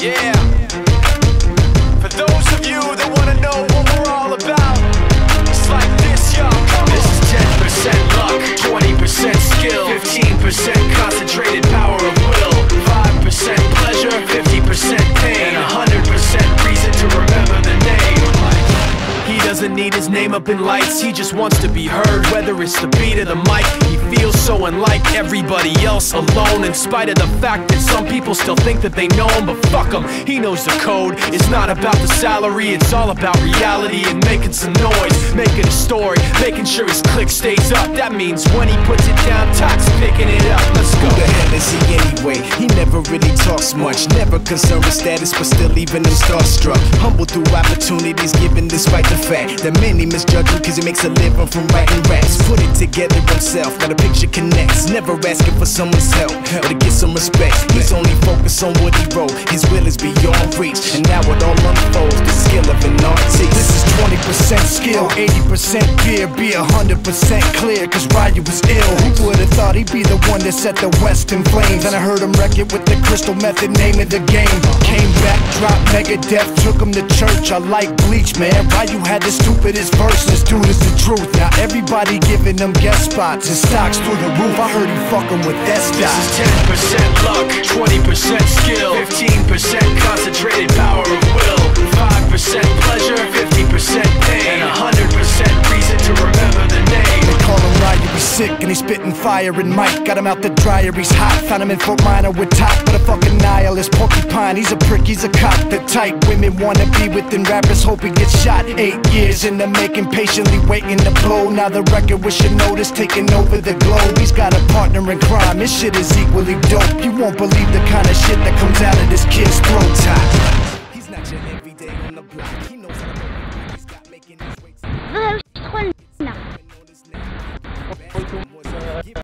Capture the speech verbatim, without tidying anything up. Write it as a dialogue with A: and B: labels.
A: Yeah. For those of you that wanna know what we're all about, it's like this, y'all. This is ten percent luck, twenty percent skill, fifteen percent concentrated power of will, five percent pleasure, fifty percent pain, and one hundred percent reason to remember the name. He doesn't need his name up in lights, he just wants to be heard, whether it's the beat of the mic. He feels so unlike everybody else, alone, in spite of the fact that some people still think that they know him. But fuck him, he knows the code. It's not about the salary, it's all about reality and making some noise, making a story, making sure his click stays up. That means when he puts it down, Tox picking it up. Let's go.
B: Who the hell is he anyway? He never really talks much, never concerned with status, but still leaving him starstruck. Humble through opportunities given despite the fact that many misjudge him cause he makes a living from writing raps. Put it together himself, now the picture connects. Never asking for someone's help or to get some respect. He's only focused on what he wrote, his will is beyond reach, and now it all unfolds, the skill of an artist.
C: This is twenty percent skill, eighty percent fear, be one hundred percent clear, cause Ryu was ill. Who would've thought he'd be the one that set the West in flames? And I heard him wreck it with the crystal method, name of the game. Came back, dropped Megadeth, took him to church. I like Bleach, man, Ryu had the stupidest verses, dude, is the truth. Now everybody giving them guest spots and stocks through the roof. I heard he fucking with that stock.
A: This is ten percent luck, twenty percent skill, fifteen percent concentrated power of will, five percent pleasure, fifty percent pain, and one hundred percent reason to remember the name.
C: They call him Ryu, he's sick and he's spitting fire. And Mike got him out the dryer, he's hot. Found him in Fort Minor with top, but a fucking nihilist. Porcupine, he's a prick, he's a cop. The type women wanna be within rappers, hope he gets shot. Eight years in the making, patiently waiting to blow. Now the record with your notice taking over the globe. He's got a partner in crime, his shit is equally dope. You won't believe the kind of shit that comes out of this kid's throat. Top.
B: He's not your everyday on the block, he knows